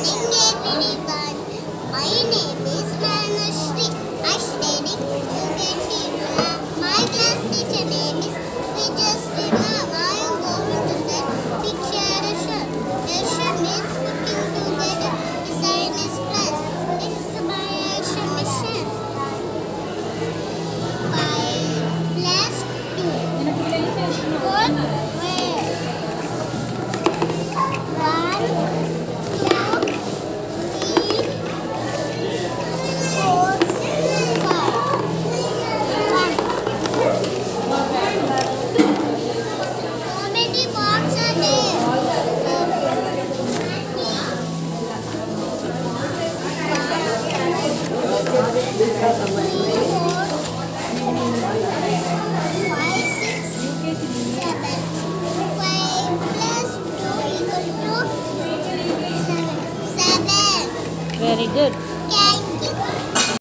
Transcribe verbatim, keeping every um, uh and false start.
everyone. My name is Manashri. I study Ugandhi. My class teacher name is Vijayasrina. I am going to the picture lesson. Lesson is putting together design is plus inspiration mission. Five plus two. Four. Very good.